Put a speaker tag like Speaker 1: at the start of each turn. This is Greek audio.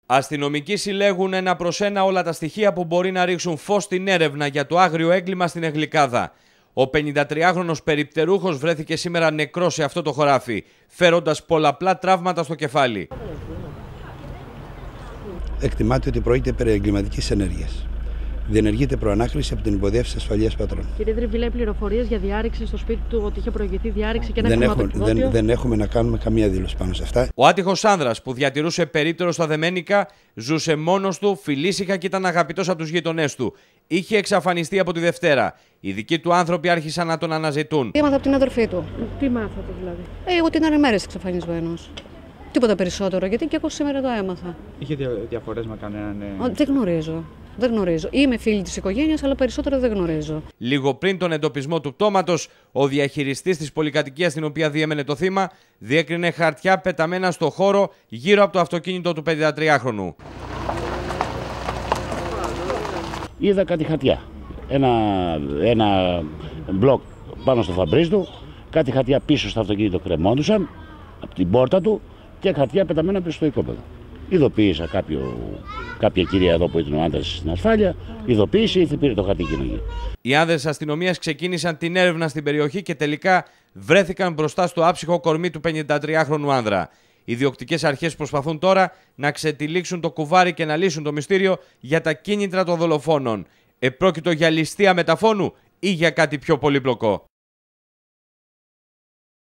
Speaker 1: Αστυνομικοί συλλέγουν ένα προς ένα όλα τα στοιχεία που μπορεί να ρίξουν φως στην έρευνα για το άγριο έγκλημα στην Εγλικάδα. Ο 53χρονος περιπτερούχος βρέθηκε σήμερα νεκρός σε αυτό το χωράφι, φέροντας πολλαπλά τραύματα στο κεφάλι.
Speaker 2: Εκτιμάται ότι πρόκειται περί εγκληματικής ενέργειας. Διενεργείται προανάκριση από την Υποδιεύθυνση Ασφαλείας Πατρών.
Speaker 3: Κύριε Δρυβηλέ, πληροφορίες για διάρρηξη στο σπίτι του, ότι είχε προηγηθεί διάρρηξη και ένα χρηματοκιβώτιο?
Speaker 2: Δεν έχουμε να κάνουμε καμία δήλωση πάνω σε αυτά.
Speaker 1: Ο άτυχος άνδρας που διατηρούσε περίπτερο στα Δεμένικα ζούσε μόνος του, φιλήσυχα και ήταν αγαπητός από τους γείτονές του. Είχε εξαφανιστεί από τη Δευτέρα. Οι δικοί του άνθρωποι άρχισαν να τον αναζητούν.
Speaker 4: Έμαθα από την αδερφή του.
Speaker 3: Τι μάθατε δηλαδή?
Speaker 4: Ότι ήταν μέρες εξαφανισμένος. Τίποτα περισσότερο, γιατί και εγώ σήμερα το έμαθα.
Speaker 5: Είχε διαφορές με κανέναν?
Speaker 4: Δεν γνωρίζω. Δεν γνωρίζω. Είμαι φίλη της οικογένειας, αλλά περισσότερο δεν γνωρίζω.
Speaker 1: Λίγο πριν τον εντοπισμό του πτώματος, ο διαχειριστής της πολυκατοικίας στην οποία διέμενε το θύμα διέκρινε χαρτιά πεταμένα στο χώρο γύρω από το αυτοκίνητο του 53χρονου.
Speaker 6: Είδα κάτι χαρτιά. Ένα μπλοκ πάνω στο φαμπρίζ του, κάτι χαρτιά πίσω στο αυτοκίνητο κρεμόντουσαν από την πόρτα του και χαρτιά πεταμένα πίσω στο οικόπεδο. Ειδοποίησα κάποια κυρία εδώ που ήταν ο άντρας στην ασφάλεια, ειδοποίησε, ήρθε, πήρε το χαρτί κοινωνία.
Speaker 1: Οι άνδρες της αστυνομίας ξεκίνησαν την έρευνα στην περιοχή και τελικά βρέθηκαν μπροστά στο άψυχο κορμί του 53χρονου άνδρα. Οι διοκτικές αρχές προσπαθούν τώρα να ξετυλίξουν το κουβάρι και να λύσουν το μυστήριο για τα κίνητρα των δολοφόνων. Επρόκειτο για ληστεία μεταφώνου ή για κάτι πιο πολύπλοκο?